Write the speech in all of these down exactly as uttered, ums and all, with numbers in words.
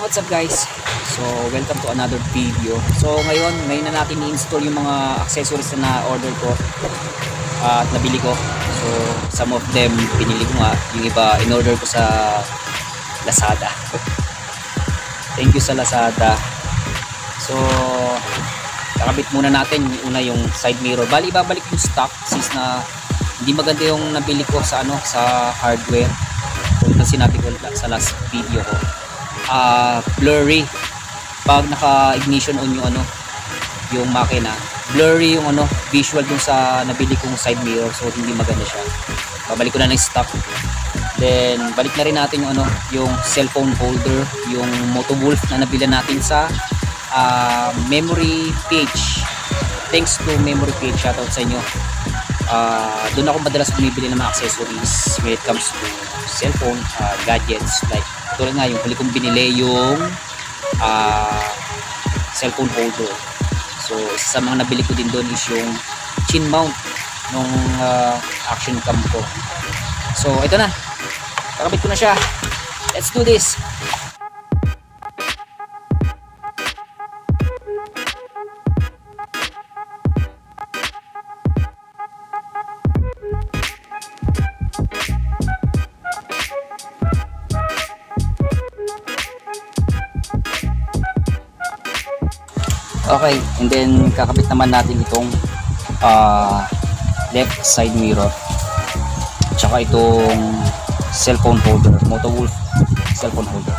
what's up guys? So welcome to another video. So ngayon, ngayon na natin i-install yung mga accessories na na-order ko uh, at nabili ko. So some of them pinili ko nga, yung iba in-order ko sa Lazada. Thank you sa Lazada. So kakabit muna natin yung una, yung side mirror. Bali ibabalik yung stock since na hindi maganda yung nabili ko sa ano sa hardware. Kung na sinabi ko sa last video ko, uh, blurry pag naka-ignition on yung ano yung makina, blurry yung ano visual dun sa nabili kong side mirror, so hindi maganda siya. Babalik ko na ng stock. Then balik na rin natin yung ano yung cellphone holder, yung Motowolf na nabili natin sa uh, Memory Page. Thanks to Memory Page, shoutout sa inyo. Uh, doon ako madalas bumibili ng mga accessories when it comes to cellphone uh, gadgets, like tulad nga yung huli kong binili yung uh, cellphone holder. So isa sa mga nabili ko din doon is yung chin mount nung uh, action cam ko. So ito na, kakabit ko na siya. Let's do this. Okay, and then kakabit naman natin itong uh, left side mirror tsaka itong cellphone holder, Motowolf cellphone holder.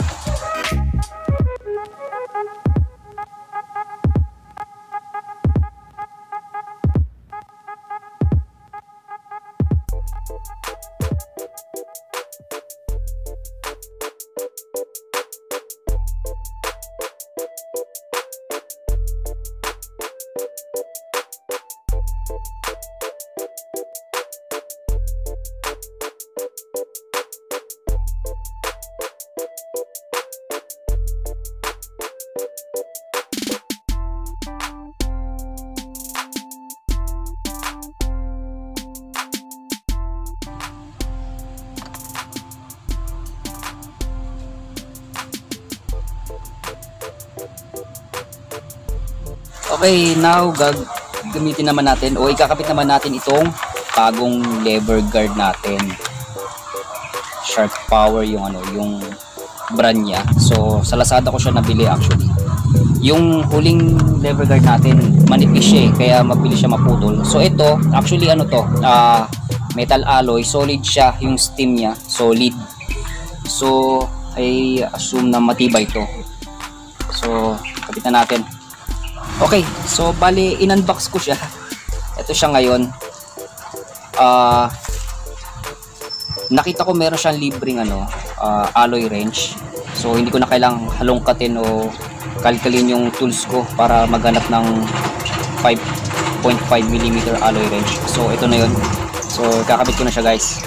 Okay, now gagamitin naman natin o ikakabit naman natin itong bagong lever guard natin. Shark Power yung ano, yung brand niya. So sa Lazada ko siya nabili actually. Yung huling lever guard natin, manipis siya eh, kaya mabilis siya maputol. So ito, actually ano to, uh, metal alloy, solid siya, yung stem niya, solid. So I assume na matibay to. So kabitan natin. Okay, so bali in-unbox ko siya. Ito siya ngayon. Uh, nakita ko meron siyang libreng ano, uh, alloy wrench. So hindi ko na kailangang halongkatin o kalkalin yung tools ko para maghanap ng five point five millimeter alloy wrench. So ito na yun. So kakabit ko na siya guys.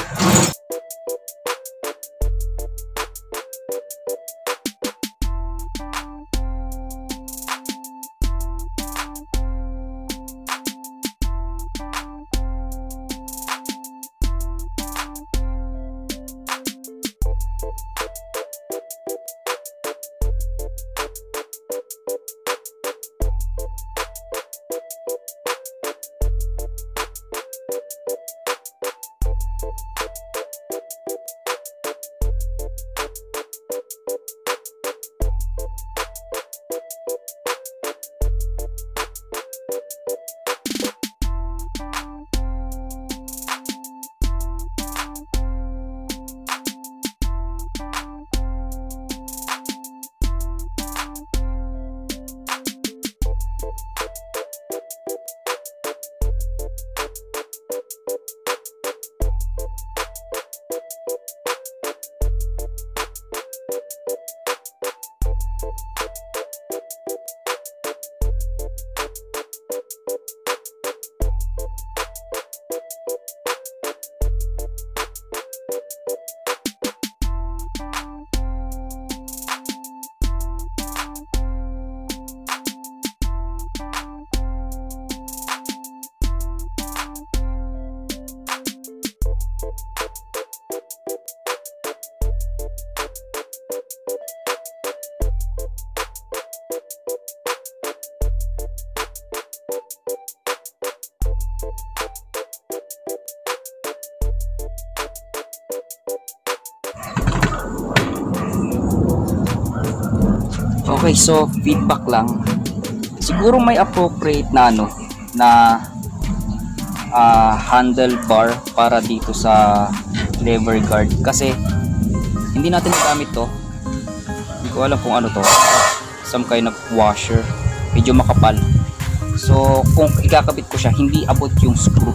Okay, so feedback lang. Siguro may appropriate na ano na uh, handlebar para dito sa lever guard kasi hindi natin nagamit to. Hindi ko alam kung ano to. Some kind of washer. Medyo makapal. So kung ikakabit ko siya, hindi abot yung screw.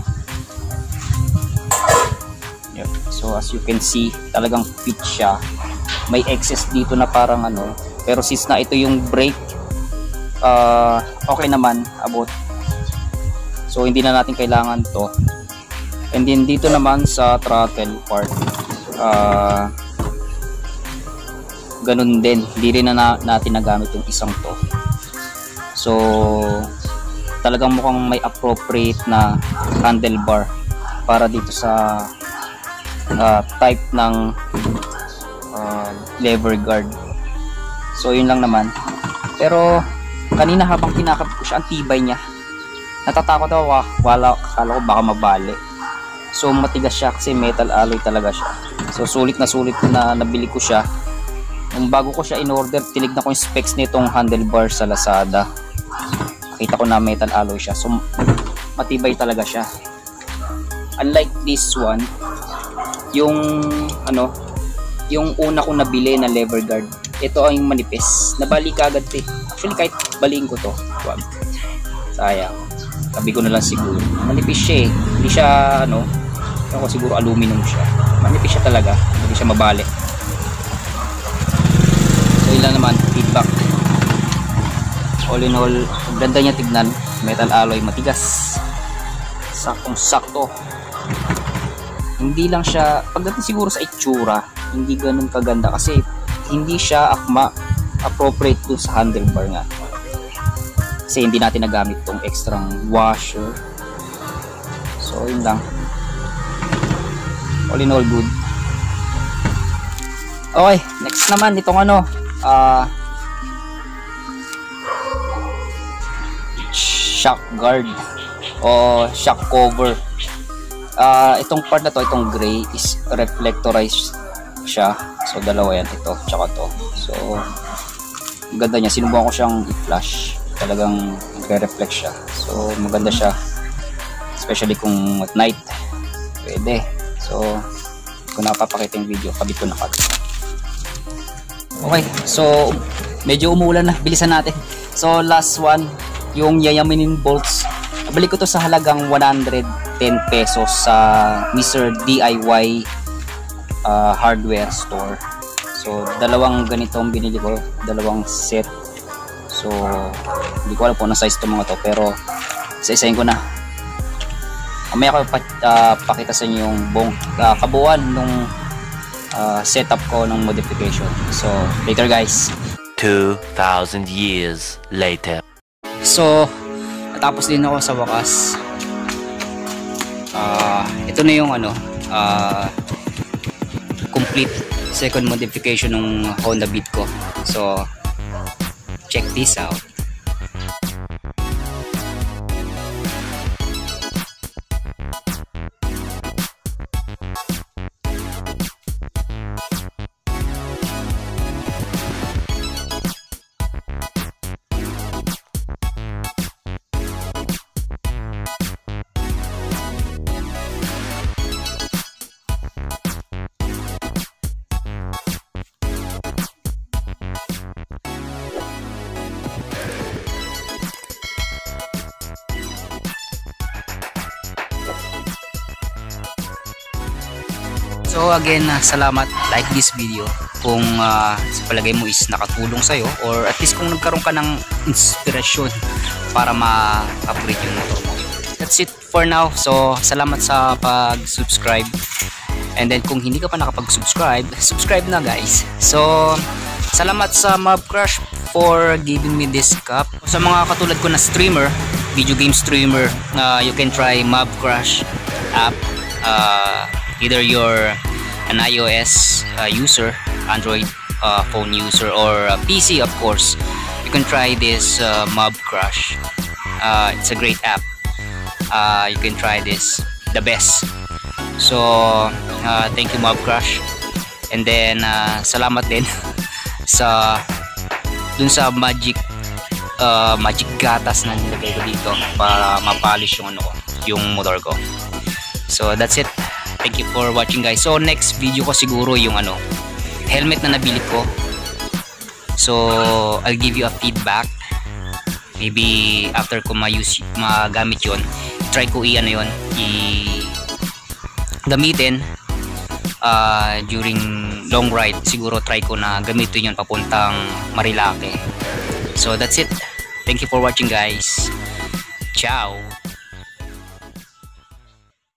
Yep. So as you can see, talagang fit siya. May excess dito na parang ano, pero since na ito yung brake, uh, okay naman abot. So hindi na natin kailangan to. And then dito naman sa throttle part, uh, ganun din, hindi rin na, na natin nagamit yung isang to. So talagang mukhang may appropriate na handlebar para dito sa uh, type ng uh, lever guard. So yun lang naman. Pero kanina habang kinakabit ko siya, ang tibay niya. Natatakot ako, wah, wala, akala ko baka mabali. So matigas siya kasi metal alloy talaga siya. So sulit na sulit na nabili ko siya. Nung bago ko siya in order, tinignan ko yung specs nitong handlebar sa Lazada. Nakita ko na metal alloy siya. So matibay talaga siya. Unlike this one, yung ano, yung una kong nabili na lever guard, ito ay manipis. Nabali ka agad eh. Actually kahit baliin ko to, wag. Sayang. Tabi ko na lang siguro. Manipis siya eh. Hindi siya ano, ako siguro aluminum siya. Manipis siya talaga. Hindi siya mabali. So ilan naman feedback. All in all, ang ganda niya tignan. Metal alloy, matigas. Saktong sakto. Hindi lang siya, pagdating siguro sa itsura, hindi ganun kaganda kasi hindi siya akma appropriate to sa handlebar nga. Kasi hindi natin nagamit tong extra washer. So yun lang. All in all good. Okay, next naman itong ano, uh, shock guard o shock cover. Uh, itong part na to, itong gray is reflectorized siya. So dalawa yan, ito tsaka to. So ganda niya, sinubukan ko siyang i-flash, talagang nagre-reflect siya. So maganda siya, especially kung at night pwede. So kung napapakita yung video, kabit ko na kabit. Okay, so medyo umuulan na, bilisan natin. So last one, yung yayaminin bolts. Nabili ko to sa halagang one hundred ten pesos sa Mister D I Y uh, hardware store. So dalawang ganitong binili ko, dalawang set. So hindi ko alam kung ano size to mga to, pero isa-isahin ko na. Mamaya ko pa, uh, pakita sa inyo yung buong uh, kabuuan nung uh, setup ko ng modification. So later guys. two thousand years later. So natapos din ako sa wakas. Uh, ito na yung ano, uh, complete second modification ng Honda Beat ko. So check this out. So again, uh, salamat, like this video kung uh, sa palagay mo is nakatulong sa'yo, or at least kung nagkaroon ka ng inspirasyon para ma-upgrade yung motor mo. That's it for now. So salamat sa pag-subscribe, and then kung hindi ka pa nakapag-subscribe, subscribe na guys. So salamat sa Mobcrush for giving me this cup. Sa mga katulad ko na streamer, video game streamer, uh, you can try Mobcrush app. Uh, either you're an iOS uh, user, Android uh, phone user, or uh, P C of course, you can try this uh, Mobcrush. Uh, it's a great app. Uh, you can try this, the best. So uh, thank you Mobcrush, and then uh, salamat din sa dun sa magic uh, magic gatas na nilagay ko dito para ma-polish yung ano ko, yung motor ko. So that's it. Thank you for watching guys. So next video ko siguro yung ano, helmet na nabili ko. So I'll give you a feedback. Maybe after ko ma-use, magamit yun, try ko i-ano yun, i gamitin uh, during long ride. Siguro try ko na gamitin yun papuntang Marilake. So that's it. Thank you for watching guys. Ciao.